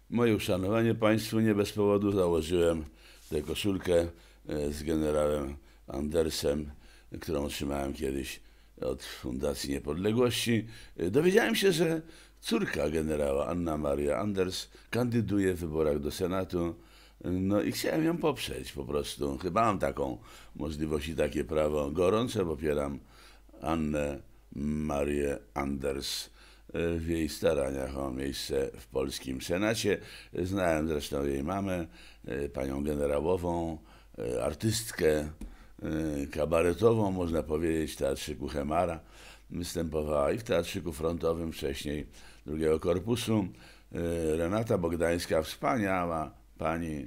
Moje uszanowanie państwu, nie bez powodu założyłem tę koszulkę z generałem Andersem, którą otrzymałem kiedyś od Fundacji Niepodległości. Dowiedziałem się, że córka generała, Anna Maria Anders, kandyduje w wyborach do Senatu. No i chciałem ją poprzeć po prostu. Chyba mam taką możliwość i takie prawo. Gorąco popieram Annę Marię Anders w jej staraniach o miejsce w polskim Senacie. Znałem zresztą jej mamę, panią generałową, artystkę kabaretową, można powiedzieć, w Teatrzyku Chemara. Występowała i w Teatrzyku Frontowym wcześniej drugiego korpusu. Renata Bogdańska, wspaniała pani,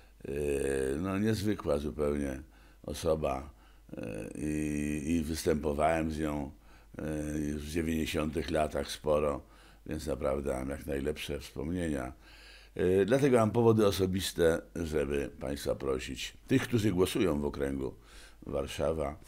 no niezwykła zupełnie osoba i występowałem z nią już w 90-tych latach sporo, więc naprawdę mam jak najlepsze wspomnienia. Dlatego mam powody osobiste, żeby państwa prosić, tych, którzy głosują w okręgu Warszawa,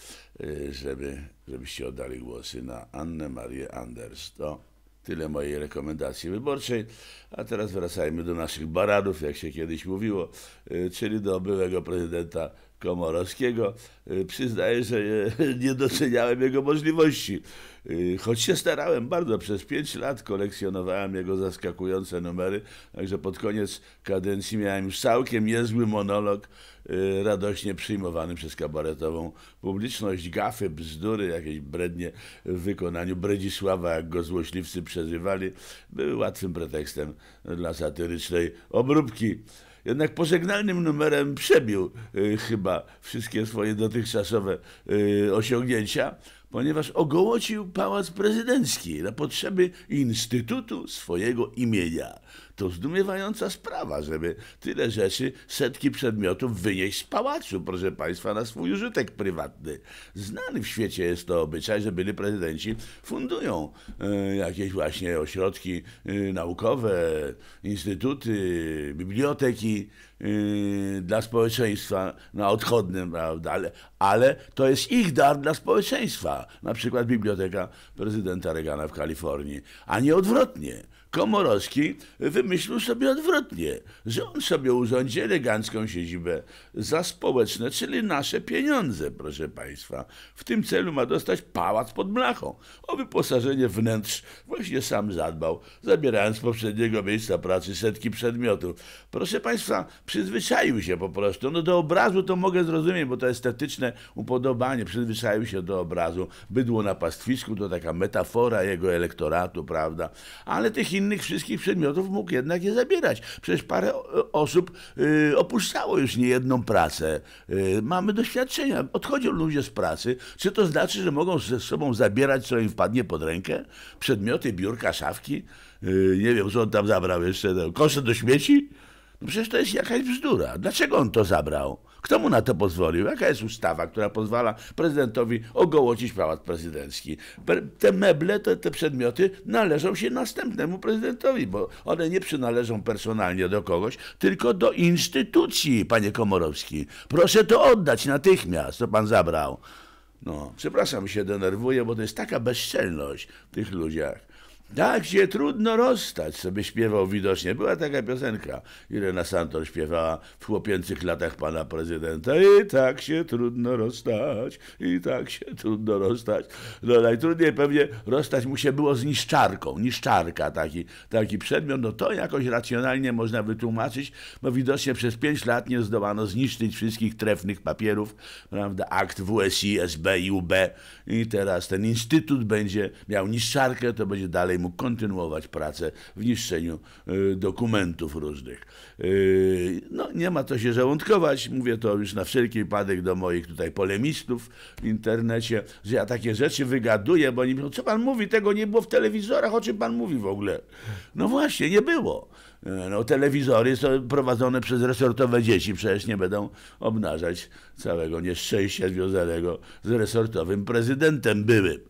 żebyście oddali głosy na Annę Marię Anders. To tyle mojej rekomendacji wyborczej. A teraz wracajmy do naszych baradów, jak się kiedyś mówiło, czyli do byłego prezydenta Komorowskiego. Przyznaję, że nie doceniałem jego możliwości. Choć się starałem bardzo, przez 5 lat kolekcjonowałem jego zaskakujące numery, także pod koniec kadencji miałem już całkiem niezły monolog, radośnie przyjmowany przez kabaretową publiczność. Gafy, bzdury, jakieś brednie w wykonaniu Bredzisława, jak go złośliwcy przezywali, były łatwym pretekstem dla satyrycznej obróbki. Jednak pożegnalnym numerem przebił chyba wszystkie swoje dotychczasowe osiągnięcia, ponieważ ogołocił Pałac Prezydencki na potrzeby instytutu swojego imienia. To zdumiewająca sprawa, żeby tyle rzeczy, setki przedmiotów wynieść z pałacu, proszę państwa, na swój użytek prywatny. Znany w świecie jest to obyczaj, że byli prezydenci fundują jakieś właśnie ośrodki naukowe, instytuty, biblioteki dla społeczeństwa na odchodnym, prawda? Ale to jest ich dar dla społeczeństwa. Na przykład Biblioteka Prezydenta Reagana w Kalifornii, a nie odwrotnie. Komorowski wymyślił sobie odwrotnie, że on sobie urządzi elegancką siedzibę za społeczne, czyli nasze pieniądze, proszę państwa. W tym celu ma dostać pałac pod blachą. O wyposażenie wnętrz właśnie sam zadbał, zabierając z poprzedniego miejsca pracy setki przedmiotów. Proszę państwa, przyzwyczaił się po prostu. No do obrazu to mogę zrozumieć, bo to estetyczne upodobanie. Przyzwyczaił się do obrazu. Bydło na pastwisku to taka metafora jego elektoratu, prawda? Ale tych innych wszystkich przedmiotów mógł jednak je zabierać. Przecież parę osób opuszczało już niejedną pracę. Mamy doświadczenia. Odchodzą ludzie z pracy. Czy to znaczy, że mogą ze sobą zabierać, co im wpadnie pod rękę? Przedmioty, biurka, szafki? Nie wiem, co on tam zabrał jeszcze. Kosze do śmieci? No przecież to jest jakaś bzdura. Dlaczego on to zabrał? Kto mu na to pozwolił? Jaka jest ustawa, która pozwala prezydentowi ogołocić Pałac Prezydencki? Te meble, te przedmioty należą się następnemu prezydentowi, bo one nie przynależą personalnie do kogoś, tylko do instytucji, panie Komorowski. Proszę to oddać natychmiast, co pan zabrał. No, przepraszam, się denerwuję, bo to jest taka bezczelność w tych ludziach. Tak się trudno rozstać, sobie śpiewał widocznie. Była taka piosenka, Irena Santor śpiewała w chłopięcych latach pana prezydenta. I tak się trudno rozstać, i tak się trudno rozstać. No najtrudniej pewnie rozstać mu się było z niszczarką. Niszczarka, taki przedmiot, no to jakoś racjonalnie można wytłumaczyć, bo widocznie przez 5 lat nie zdołano zniszczyć wszystkich trefnych papierów, prawda, akt WSI, SB i UB. I teraz ten instytut będzie miał niszczarkę, to będzie dalej mógł kontynuować pracę w niszczeniu dokumentów różnych. No, nie ma to się żołądkować, mówię to już na wszelki wypadek do moich tutaj polemistów w internecie, że ja takie rzeczy wygaduję, bo oni mówią, co pan mówi, tego nie było w telewizorach, o czym pan mówi w ogóle? No właśnie, nie było. No, telewizory są prowadzone przez resortowe dzieci, przecież nie będą obnażać całego nieszczęścia związanego z resortowym prezydentem byłym.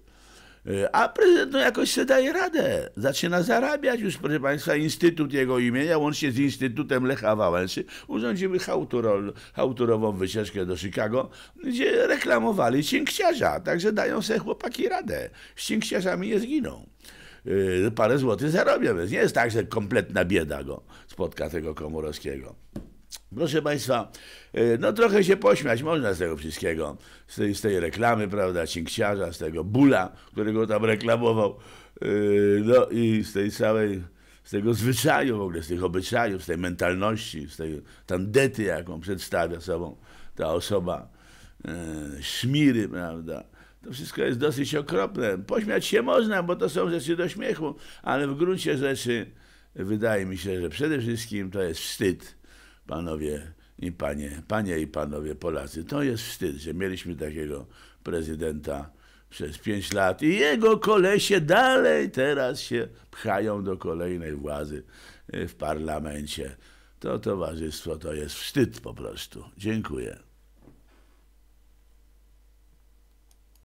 A prezydent no jakoś sobie daje radę. Zaczyna zarabiać już, proszę państwa, instytut jego imienia, łącznie z Instytutem Lecha Wałęsy, urządziły chałturową wycieczkę do Chicago, gdzie reklamowali cinkciarza. Także dają sobie chłopaki radę. Z cinkciarzami nie zginą. parę złotych zarobią, więc nie jest tak, że kompletna bieda go spotka tego Komorowskiego. Proszę Państwa, no trochę się pośmiać można z tego wszystkiego, z tej reklamy, prawda, cinkciarza, z tego Bula, którego tam reklamował, no i z tej całej, z tego zwyczaju w ogóle, z tych obyczajów, z tej mentalności, z tej tandety, jaką przedstawia sobą ta osoba, szmiry, prawda. To wszystko jest dosyć okropne. Pośmiać się można, bo to są rzeczy do śmiechu, ale w gruncie rzeczy wydaje mi się, że przede wszystkim to jest wstyd, panowie i panie i panowie Polacy. To jest wstyd, że mieliśmy takiego prezydenta przez 5 lat i jego kolesie dalej teraz się pchają do kolejnej władzy w parlamencie. To towarzystwo to jest wstyd po prostu. Dziękuję.